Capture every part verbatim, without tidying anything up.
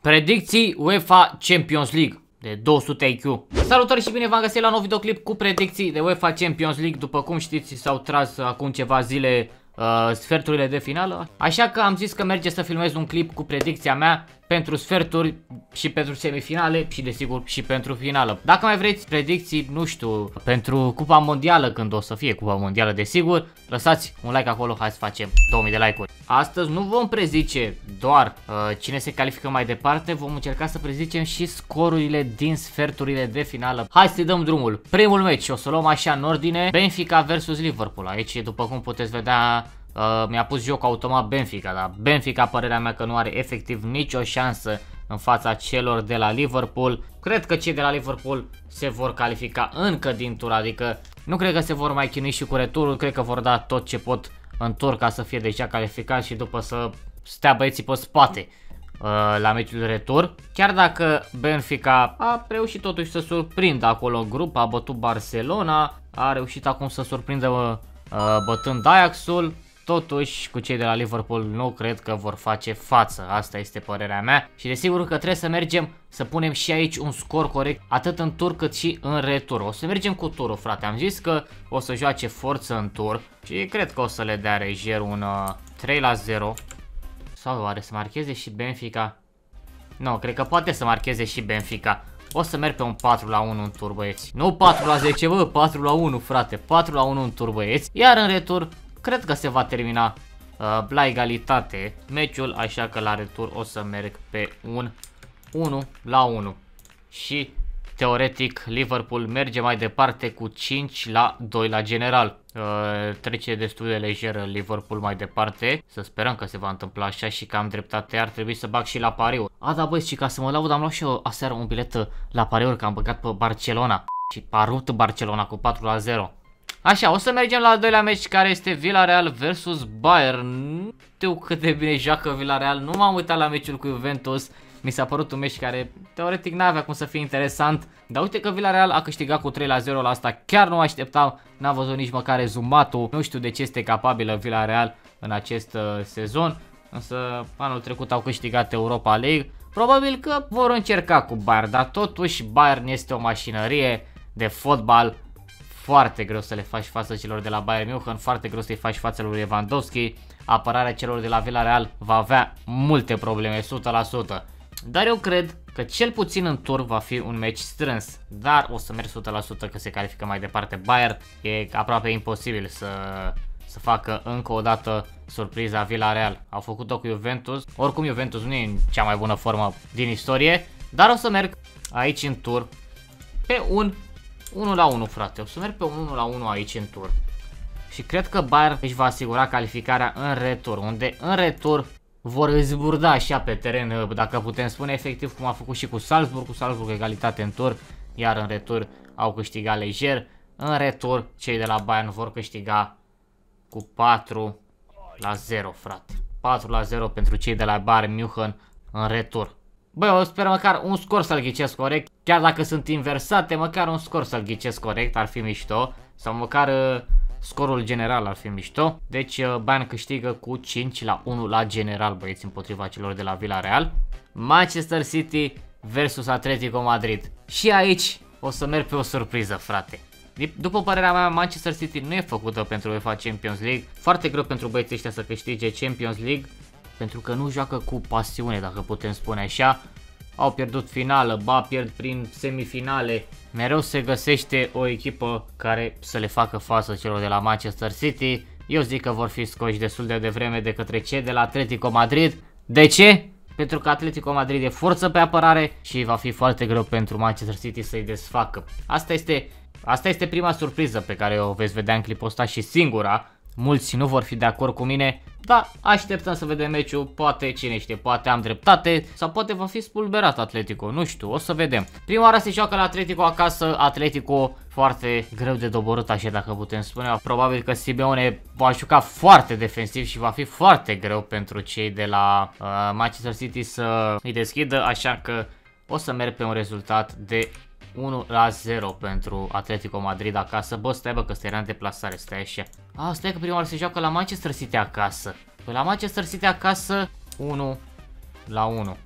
Predicții UEFA Champions League de două sute I Q. Salutări și bine v-am găsit la un nou videoclip cu predicții de UEFA Champions League. După cum știți, s-au tras acum ceva zile uh, sferturile de finală, așa că am zis că merge să filmez un clip cu predicția mea pentru sferturi și pentru semifinale și desigur și pentru finală. Dacă mai vreți predicții, nu știu, pentru Cupa Mondială, când o să fie Cupa Mondială, desigur, lăsați un like acolo, hai să facem două mii de like-uri. Astăzi nu vom prezice doar uh, cine se califică mai departe, vom încerca să prezicem și scorurile din sferturile de finală. Hai să-i dăm drumul. Primul meci o să luăm așa în ordine, Benfica versus Liverpool. Aici, după cum puteți vedea, Uh, mi-a pus joc automat Benfica, dar Benfica, părerea mea, că nu are efectiv nicio șansă în fața celor de la Liverpool. Cred că cei de la Liverpool se vor califica încă din tur, adică nu cred că se vor mai chinui și cu returul, cred că vor da tot ce pot în tur ca să fie deja calificat și după să stea băieții pe spate uh, la meciul de retur. Chiar dacă Benfica a reușit totuși să surprindă acolo în grup, a bătut Barcelona, a reușit acum să surprindă uh, bătând Ajaxul. Totuși, cu cei de la Liverpool nu cred că vor face față, asta este părerea mea. Și desigur că trebuie să mergem să punem și aici un scor corect, atât în tur cât și în retur. O să mergem cu turul, frate, am zis că o să joace forță în tur și cred că o să le dea Regier un uh, trei la zero. Sau oare să marcheze și Benfica? Nu, cred că poate să marcheze și Benfica. O să merg pe un patru la unu în tur, băieți. Nu patru la zece, bă, patru la unu, frate, patru la unu în tur, băieți. Iar în retur cred că se va termina uh, la egalitate meciul, așa că la retur o să merg pe un unu la unu. Și teoretic Liverpool merge mai departe cu cinci la doi la general. Uh, trece destul de lejer Liverpool mai departe. Să sperăm că se va întâmpla așa și că am dreptate. Ar trebui să bag și la pariuri. A, da, băi, și ca să mă laud, am luat și eu aseară un bilet la pariuri, că am băgat pe Barcelona. Și parut Barcelona cu patru la zero. Așa, o să mergem la al doilea meci, care este Villarreal versus Bayern. Nu știu cât de bine joacă Villarreal, nu m-am uitat la meciul cu Juventus. Mi s-a părut un meci care teoretic n-avea cum să fie interesant. Dar uite că Villarreal a câștigat cu trei la zero, la asta chiar nu așteptam. N-am văzut nici măcar rezumatul. Nu știu de ce este capabilă Villarreal în acest uh, sezon. Însă anul trecut au câștigat Europa League. Probabil că vor încerca cu Bayern, dar totuși Bayern este o mașinărie de fotbal. Foarte greu să le faci față celor de la Bayern München, foarte greu să-i faci față lui Lewandowski. Apărarea celor de la Villarreal va avea multe probleme, o sută la sută. Dar eu cred că cel puțin în tur va fi un meci strâns. Dar o să merg o sută la sută că se califică mai departe Bayern. E aproape imposibil să, să facă încă o dată surpriza Villarreal. Au făcut-o cu Juventus. Oricum Juventus nu e în cea mai bună formă din istorie. Dar o să merg aici în tur pe un unu la unu, frate. O să merg pe un unu la unu aici în tur. Și cred că Bayern își va asigura calificarea în retur, unde în retur vor zburda așa pe teren, dacă putem spune, efectiv cum a făcut și cu Salzburg, cu Salzburg egalitate în tur, iar în retur au câștigat lejer. În retur cei de la Bayern vor câștiga cu patru la zero, frate. patru la zero pentru cei de la Bayern München în retur. Băi, eu sper măcar un scor să-l ghicesc corect, chiar dacă sunt inversate, măcar un scor să-l ghicesc corect, ar fi mișto. Sau măcar uh, scorul general ar fi mișto. Deci uh, Bayern câștigă cu cinci la unu la general, băieți, împotriva celor de la Villarreal. Manchester City versus Atletico Madrid. Și aici o să merg pe o surpriză, frate. După părerea mea, Manchester City nu e făcută pentru UEFA Champions League. Foarte greu pentru băieții ăștia să câștige Champions League, pentru că nu joacă cu pasiune, dacă putem spune așa. Au pierdut finală, ba pierd prin semifinale. Mereu se găsește o echipă care să le facă față celor de la Manchester City. Eu zic că vor fi scoși destul de devreme de către cei de la Atletico Madrid. De ce? Pentru că Atletico Madrid e forță pe apărare și va fi foarte greu pentru Manchester City să-i desfacă. Asta este, asta este prima surpriză pe care o veți vedea în clipul ăsta și singura. Mulți nu vor fi de acord cu mine, dar așteptăm să vedem meciul, poate, cine știe, poate am dreptate sau poate va fi spulberat Atletico, nu știu, o să vedem. Prima oară se joacă la Atletico acasă, Atletico foarte greu de doborât, așa dacă putem spune. Probabil că Simeone va juca foarte defensiv și va fi foarte greu pentru cei de la uh, Manchester City să îi deschidă, așa că o să merg pe un rezultat de unu la zero pentru Atletico Madrid acasă. Bă, stai, bă, că stai, era în deplasare, stai așa. A, stai că prima oară se joacă la Manchester City acasă. Păi la Manchester City acasă unu la unu.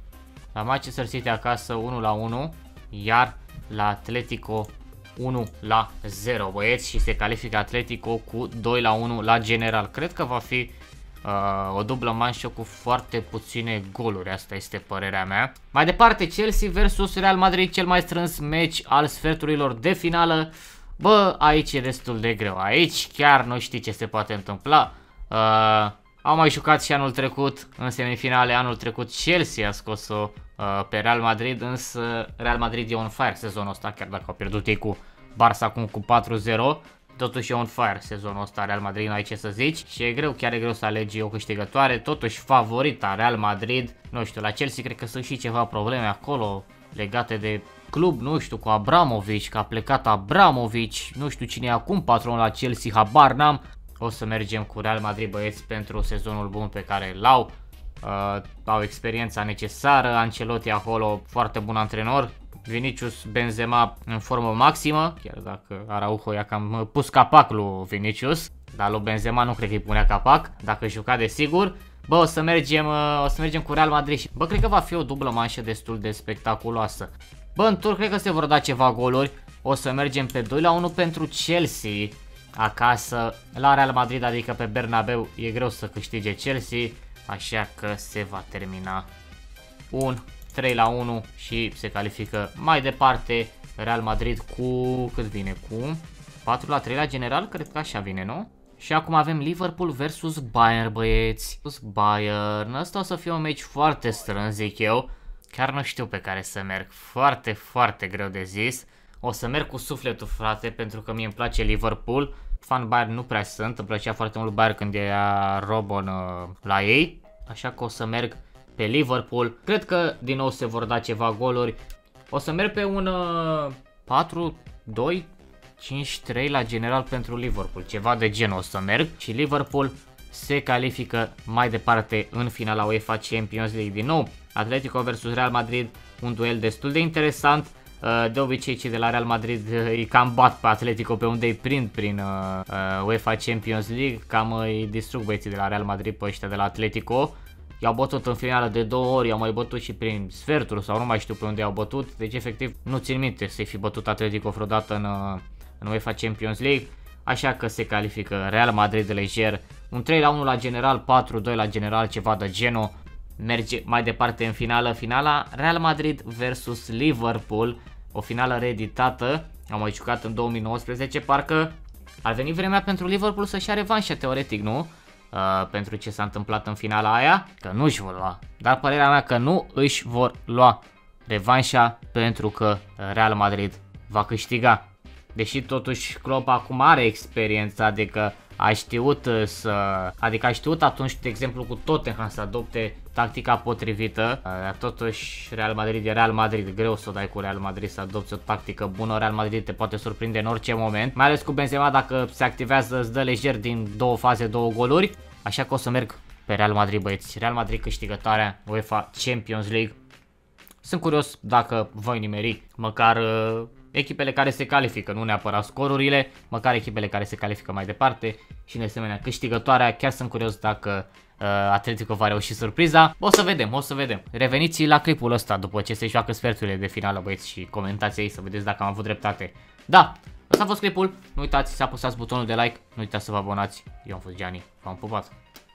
La Manchester City acasă unu la unu, iar la Atletico unu la zero, băieți, și se califică Atletico cu doi la unu la general. Cred că va fi uh, o dublă manșă cu foarte puține goluri, asta este părerea mea. Mai departe, Chelsea versus Real Madrid, cel mai strâns meci al sferturilor de finală. Bă, aici e destul de greu, aici chiar nu știi ce se poate întâmpla. Uh, au mai jucat și anul trecut în semifinale, anul trecut Chelsea a scos-o uh, pe Real Madrid, însă Real Madrid e on fire sezonul ăsta, chiar dacă au pierdut ei cu Barça acum cu patru zero, totuși e on fire sezonul ăsta Real Madrid, n-ai ce să zici, și e greu, chiar e greu să alegi o câștigătoare, totuși favorita Real Madrid. Nu știu, la Chelsea cred că sunt și ceva probleme acolo legate de club, nu știu, cu Abramovich, că a plecat Abramovich, nu știu cine e acum patron la Chelsea, habar n-am. O să mergem cu Real Madrid, băieți, pentru sezonul bun pe care l-au. Uh, au experiența necesară, Ancelotti acolo, foarte bun antrenor. Vinicius, Benzema în formă maximă, chiar dacă Araujo i-a cam pus capac lui Vinicius, dar lui Benzema nu cred că îi punea capac, dacă juca de sigur. Bă, o să mergem, uh, o să mergem cu Real Madrid și, bă, cred că va fi o dublă manșă destul de spectaculoasă. Bă, în tur cred că se vor da ceva goluri, o să mergem pe doi la unu pentru Chelsea acasă la Real Madrid, adică pe Bernabeu e greu să câștige Chelsea, așa că se va termina un trei la unu și se califică mai departe Real Madrid cu, cât vine, cu patru la trei la general, cred că așa vine, nu? Și acum avem Liverpool versus Bayern, băieți, versus Bayern, ăsta o să fie un meci foarte strâns, zic eu, chiar nu știu pe care să merg, foarte, foarte greu de zis. O să merg cu sufletul, frate, pentru că mie îmi place Liverpool. Fan Bayern nu prea sunt, îmi plăcea foarte mult Bayern când era Robben uh, la ei. Așa că o să merg pe Liverpool. Cred că din nou se vor da ceva goluri. O să merg pe un uh, patru doi cinci trei la general pentru Liverpool. Ceva de genul o să merg. Și Liverpool se califică mai departe în finala UEFA Champions League din nou. Atletico versus Real Madrid, un duel destul de interesant. De obicei cei de la Real Madrid îi cam bat pe Atletico pe unde îi prind prin uh, UEFA Champions League, cam îi distrug băieții de la Real Madrid pe ăștia de la Atletico. I-au bătut în finală de două ori, i-au mai bătut și prin sferturi sau nu mai știu pe unde i-au bătut, deci efectiv nu țin minte să-i fi bătut Atletico vreodată în, în UEFA Champions League, așa că se califică Real Madrid de lejer, un trei la unu la general, patru doi la general, ceva de genul. Merge mai departe în finală, finala Real Madrid versus Liverpool, o finală reeditată, am mai jucat în două mii nouăsprezece, parcă ar veni vremea pentru Liverpool să-și ia revanșa teoretic, nu? Uh, pentru ce s-a întâmplat în finala aia, că nu își vor lua, dar părerea mea că nu își vor lua revanșa pentru că Real Madrid va câștiga. Deși totuși Klopp acum are experiență, adică a știut să, adică a știut atunci, de exemplu, cu Tottenham să adopte tactica potrivită, dar totuși Real Madrid e Real Madrid, greu să o dai cu Real Madrid să adopți o tactică bună, Real Madrid te poate surprinde în orice moment, mai ales cu Benzema, dacă se activează îți dă lejer din două faze, două goluri, așa că o să merg pe Real Madrid, băieți, Real Madrid câștigătoarea UEFA Champions League. Sunt curios dacă voi nimeri măcar uh, echipele care se califică, nu neapărat scorurile, măcar echipele care se califică mai departe și de asemenea câștigătoarea. Chiar sunt curios dacă uh, Atletico va reuși surpriza. O să vedem, o să vedem. Reveniți la clipul ăsta după ce se joacă sferturile de finală, băieți, și comentați ei să vedeți dacă am avut dreptate. Da, ăsta a fost clipul. Nu uitați să apăsați butonul de like, nu uitați să vă abonați. Eu am fost Gianni, v-am pupat.